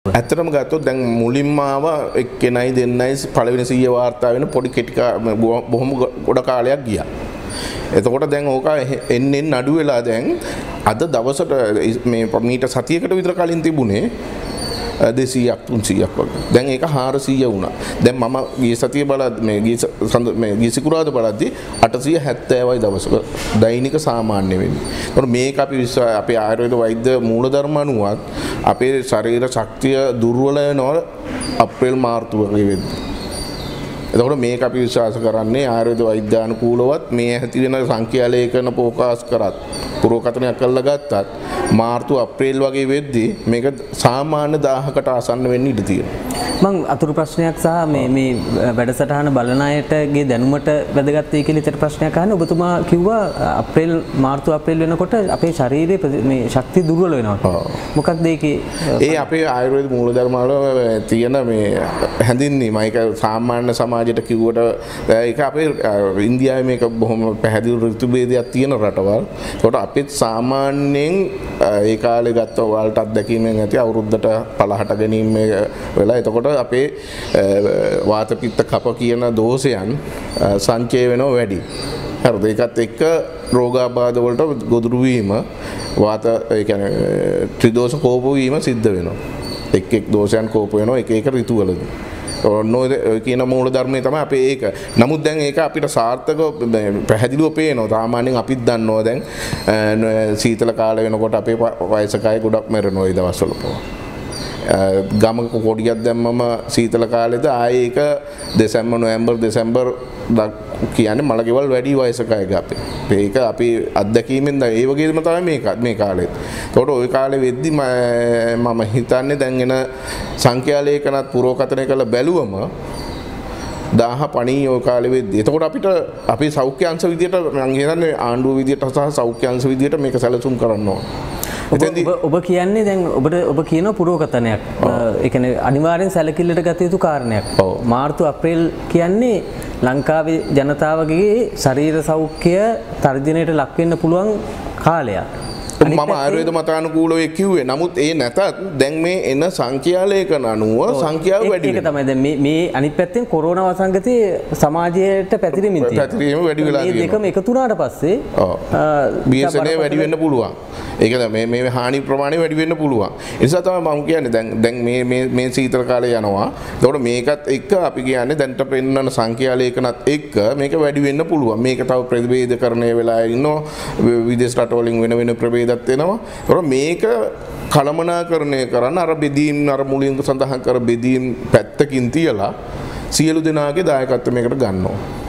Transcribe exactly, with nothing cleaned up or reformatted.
ඇත්තටම ගත්තොත් දැන් මුලින්ම ආව එක්කෙනයි දෙන්නයි පළවෙනි සීය වාර්තා වෙන පොඩි කෙටි බොහොම ගොඩ කාලයක් ගියා. එතකොට දැන් ඕක එන්නේ නඩු වෙලා දැන් අද දවසට මේ මීට සතියකට විතර කලින් තිබුණේ දෙසීයක් තුන්සීයක් වගේ. දැන් ඒක හාරසීය වුණා. දැන් මම ගිය සතිය බලද්දි මේ ගිය සඳ මේ ගිය සිකුරාදා බලද්දි අටසිය හැත්තෑවයි දවසක දෛනික සාමාන්‍ය වෙන්නේ. ඒතකොට මේක අපි අපේ ආයුර්වේද වෛද්‍ය මූලධර්ම අනුවත් අපේ ශරීර ශක්තිය දුර්වල වෙනවා අප්‍රේල් මාර්තු වගේ වෙද්දී. එතකොට මේක අපි විශ්වාස කරන්නේ ආයුර්වේද වෛද්‍යානුකූලවත් මේ ඇති වෙන සංඛ්‍යා ලේඛන ප්‍රකාශ කරත් පුරෝකථනයක් කරලා ගත්තත් මාර්තු අප්‍රේල් වගේ වෙද්දී මේක සාමාන්‍ය දාහකට ආසන්න වෙන්න ඉඩ තියෙනවා. මම අතුරු ප්‍රශ්නයක් සහ මේ මේ වැඩසටහන බලන අයටගේ දැනුමට වැදගත් වෙයි කියලා ඉතින් ප්‍රශ්නයක් අහන්නේ. ඔබතුමා කිව්වා අප්‍රේල් මාර්තු අප්‍රේල් වෙනකොට අපේ ශරීරයේ මේ ශක්තිය දුර්වල වෙනවා. මොකක්ද ඒකේ? ඒ අපේ ආයුර්වේද මූලධර්ම වල තියෙන මේ හැඳින්වීම. ඒක සාමාන්‍ය සමාජයට කිව්වට ඒක අපේ ඉන්දියාවේ මේක බොහොම පැහැදිලි ඍතු භේදයක් තියෙන රටවල්. ඒකට අපිත් සාමාන්‍යයෙන් ඒ කාලේ ගත්ත වලට අත්දැකීමෙන් ඇති අවුරුද්දට පනහට ගැනීම වෙලා එතකොට අපේ වාත පිත්ත කප කියන දෝෂයන් සංචය වෙනව වැඩි. හරිද? ඒකත් එක්ක රෝගාබාධ වලට ගොදුරු වීම වාත ඒ කියන්නේ ත්‍රිදෝෂ කෝප වීම සිද්ධ වෙනවා. එක් එක් දෝෂයන් කෝප වෙනවා එක එක ඍතුවලදී. ඔන්න කියන මූල ධර්මයේ තමයි අපේ ඒක. නමුත් දැන් ඒක අපිට සාර්ථකව පැහැදිලිව පේනවා. සාමාන්‍යයෙන් අපිත් දන්නවා දැන් සීතල කාලය වෙනකොට අපේ වයසක අය ගොඩක් මැරෙනවා ඒ දවස්වල පවා. ගමක කොඩියක් දැම්මම සීතල කාලෙද ආයේ ඒක දෙසැම්බර් නොවැම්බර් දෙසැම්බර් කියන්නේ මලකෙවල් වැඩි වයසක අය ගාපේ. ඒක අපි අත්දැකීමෙන් ඒ වගේම තමයි මේක මේ කාලෙත්. ඒකට ওই කාලේ වෙද්දි මම හිතන්නේ දැන් එන සංඛ්‍යා ලේඛනත් පුරෝකථනය කරලා බැලුවම දාහ පණී ඔය කාලෙ වෙද්දි. එතකොට අපිට අපේ සෞඛ්‍ය අංශ විදියට මම හිතන්නේ ආණ්ඩුව විදියට සහ සෞඛ්‍ය අංශ විදියට මේක සැලසුම් කරන්න ඕන. ඔබ කියන්නේ දැන් ඔබට ඔබ කියන පුරෝකථනයක්. ඒ කියන්නේ අනිවාර්යෙන් සැලකිල්ලට ගත යුතු කාරණයක්. මාර්තු අප්‍රේල් කියන්නේ ලංකාවේ ජනතාවගේ ශරීර සෞඛ්‍ය තර්ජනයට ලක් වෙන්න පුළුවන් කාලයක්. මම ආයුර්වේද මතානුකූලව කිව්වේ. නමුත් ඒ නැතත් දැන් මේ එන සංඛ්‍යා ලේඛන අනුව සංඛ්‍යාව වැඩි වෙනවා. ඒක තමයි දැන් මේ මේ අනිත් පැත්තෙන් කොරෝනා වසංගතයේ සමාජයට පැතිරෙමින් තියෙනවා. පැතිරීම වැඩි වෙලා තියෙනවා. මේ දෙකම එකතු වුණාට පස්සේ බී එස් එන් වැඩි වෙන්න පුළුවන්. ඒක මේ මේ හානි ප්‍රමාණය වැඩි වෙන්න පුළුවන්. ඒ නිසා තමයි මම කියන්නේ දැන් දැන් මේ මේ මේ සීතල කාලේ යනවා. ඒතකොට මේකත් එක්ක අපි කියන්නේ දැන්ට පෙන්වන සංඛ්‍යා ලේඛනත් එක්ක මේක වැඩි වෙන්න පුළුවන්. මේක තව ප්‍රතිවේදකරණය වෙලා ඉන්නවා. විදේශ රටවලින් වෙන වෙන ප්‍රභේදත් වෙනවා. ඒතකොට මේක කළමනාකරණය කරන්න අර බෙදීම් අර මුලින් සඳහන් කර බෙදීම් පැත්තකින් තියලා සියලු දෙනාගේ දායකත්වය මේකට ගන්නවා.